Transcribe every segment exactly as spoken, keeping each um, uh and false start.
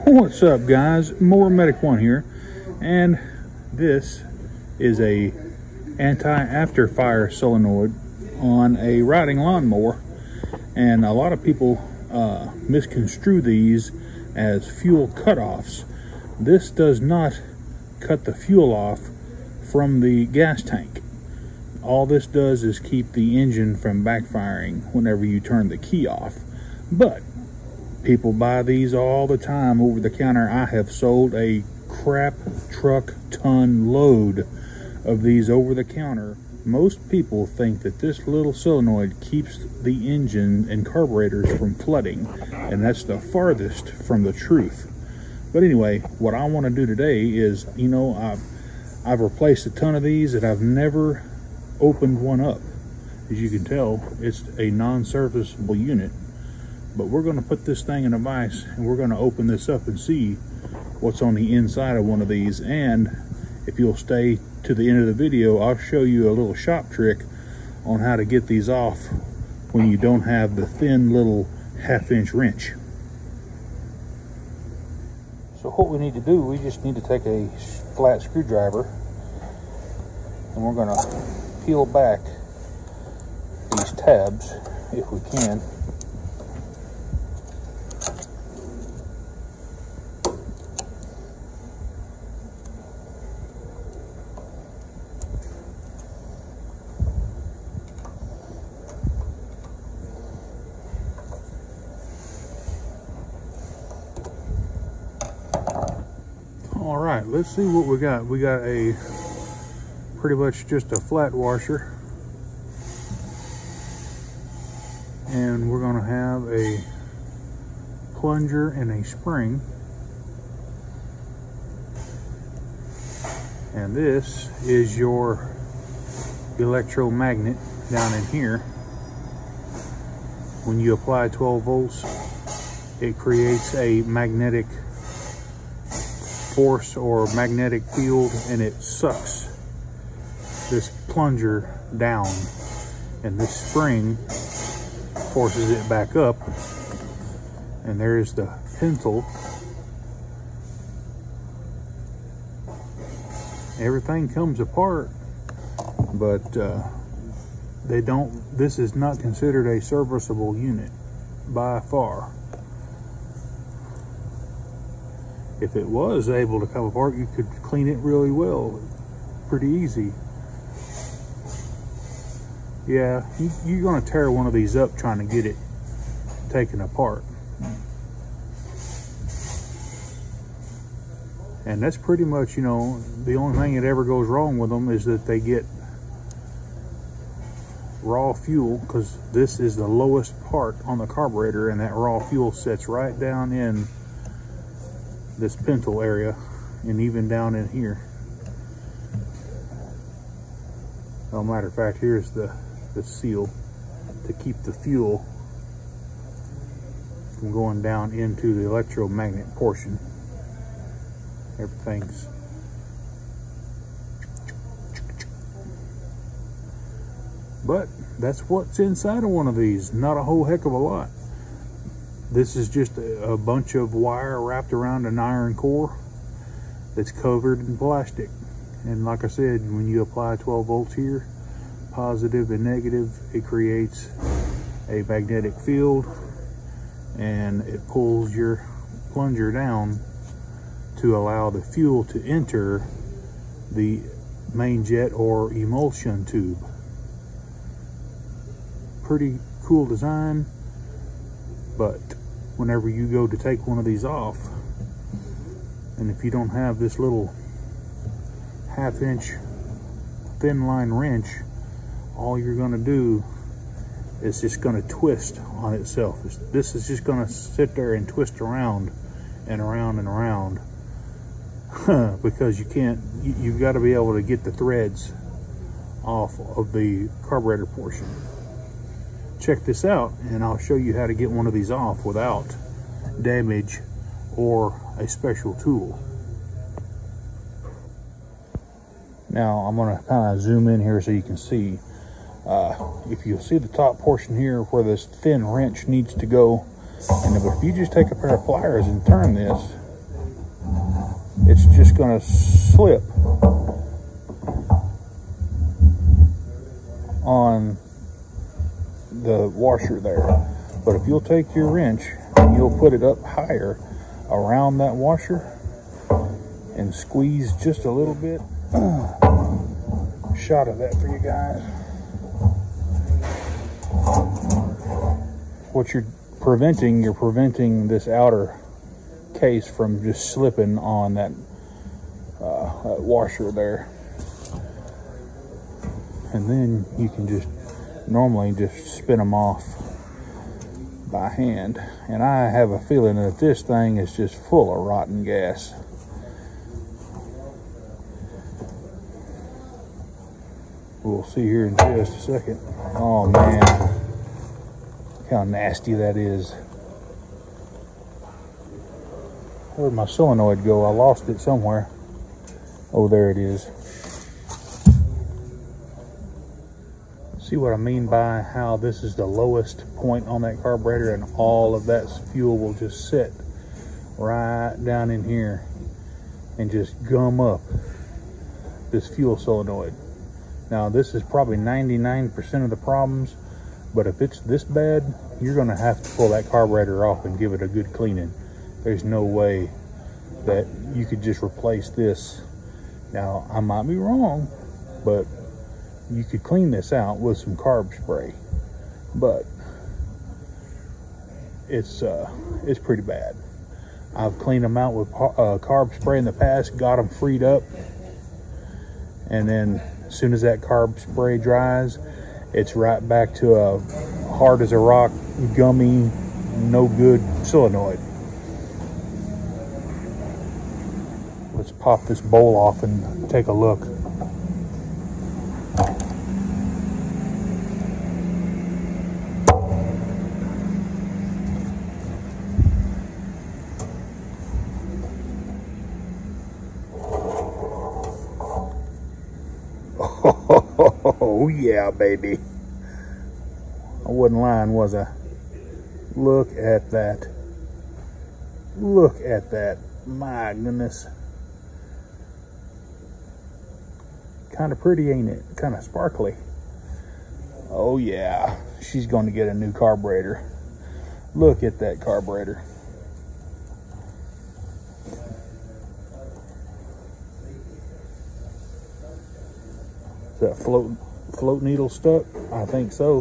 What's up, guys? Mower Medic One here, and this is a anti-after-fire solenoid on a riding lawnmower. And a lot of people uh, misconstrue these as fuel cutoffs. This does not cut the fuel off from the gas tank. All this does is keep the engine from backfiring whenever you turn the key off. But people buy these all the time over the counter. I have sold a crap truck ton load of these over the counter. Most people think that this little solenoid keeps the engine and carburetors from flooding, and that's the farthest from the truth. But anyway, what I want to do today is, you know, I've, I've replaced a ton of these and I've never opened one up. As you can tell, it's a non-serviceable unit. But we're going to put this thing in a vise and we're going to open this up and see what's on the inside of one of these. And if you'll stay to the end of the video, I'll show you a little shop trick on how to get these off when you don't have the thin little half inch wrench. So what we need to do, we just need to take a flat screwdriver and we're going to peel back these tabs if we can. All right, let's see what we got. We got a pretty much just a flat washer, and we're going to have a plunger and a spring, and this is your electromagnet down in here. When you apply twelve volts, it creates a magnetic force or magnetic field, and it sucks this plunger down, and this spring forces it back up, and there's the pencil. Everything comes apart, but uh, they don't, this is not considered a serviceable unit by far. If it was able to come apart, you could clean it really well, pretty easy. Yeah, you, you're going to tear one of these up trying to get it taken apart. And that's pretty much, you know, the only thing that ever goes wrong with them is that they get raw fuel, because this is the lowest part on the carburetor, and that raw fuel sits right down in this pintle area and even down in here. As a matter of fact, here's the, the seal to keep the fuel from going down into the electromagnet portion. Everything's but that's what's inside of one of these. Not a whole heck of a lot. This is just a, a bunch of wire wrapped around an iron core that's covered in plastic. And like I said, when you apply twelve volts here, positive and negative, it creates a magnetic field, and it pulls your plunger down to allow the fuel to enter the main jet or emulsion tube. Pretty cool design. But whenever you go to take one of these off, and if you don't have this little half inch thin line wrench, all you're going to do is just going to twist on itself. This is just going to sit there and twist around and around and around because you can't, you, you've got to be able to get the threads off of the carburetor portion. Check this out, and I'll show you how to get one of these off without damage or a special tool. Now I'm going to kind of zoom in here so you can see. Uh, if you see the top portion here where this thin wrench needs to go, and if you just take a pair of pliers and turn this, it's just going to slip on the washer there. But if you'll take your wrench and you'll put it up higher around that washer and squeeze just a little bit, shot of that for you guys. What you're preventing, you're preventing this outer case from just slipping on that, uh, that washer there. And then you can just normally just spin them off by hand. And I have a feeling that this thing is just full of rotten gas. We'll see here in just a second. Oh man, look how nasty that is. Where'd my solenoid go? I lost it somewhere. Oh, there it is. See what I mean by how this is the lowest point on that carburetor, and all of that fuel will just sit right down in here and just gum up this fuel solenoid. Now this is probably ninety-nine percent of the problems, but if it's this bad, you're going to have to pull that carburetor off and give it a good cleaning. There's no way that you could just replace this. Now I might be wrong, but you could clean this out with some carb spray, but it's uh, it's pretty bad. I've cleaned them out with uh, carb spray in the past, got them freed up, and then as soon as that carb spray dries, it's right back to a hard as a rock, gummy, no good solenoid. Let's pop this bowl off and take a look. Oh yeah, baby. I wasn't lying, was I? Look at that. Look at that. My goodness. Kind of pretty, ain't it? Kind of sparkly. Oh yeah. She's going to get a new carburetor. Look at that carburetor. Is that float, float needle stuck? I think so.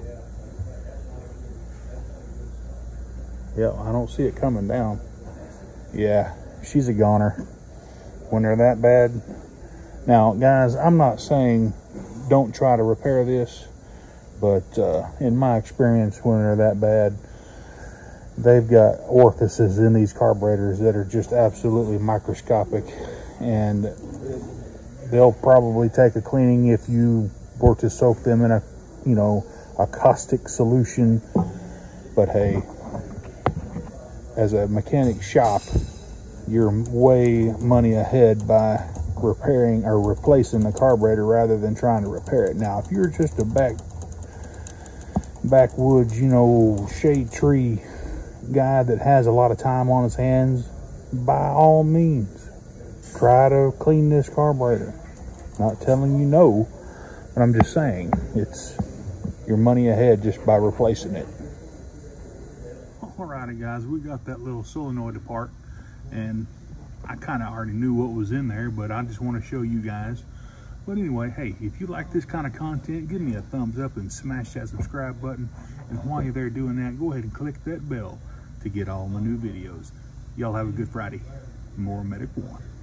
Yep, I don't see it coming down. Yeah, she's a goner when they're that bad. Now, guys, I'm not saying don't try to repair this, but uh, in my experience, when they're that bad, they've got orifices in these carburetors that are just absolutely microscopic, and they'll probably take a cleaning if you were to soak them in a, you know, a caustic solution. But hey, as a mechanic shop, you're way money ahead by repairing or replacing the carburetor rather than trying to repair it. Now, if you're just a back backwoods, you know, shade tree guy that has a lot of time on his hands, by all means, try to clean this carburetor. Not telling you no, but I'm just saying it's your money ahead just by replacing it. Alrighty guys, we got that little solenoid apart, and I kind of already knew what was in there, but I just want to show you guys. But anyway, hey, if you like this kind of content, give me a thumbs up and smash that subscribe button. And while you're there doing that, go ahead and click that bell to get all my new videos. Y'all have a good Friday. More Medic One.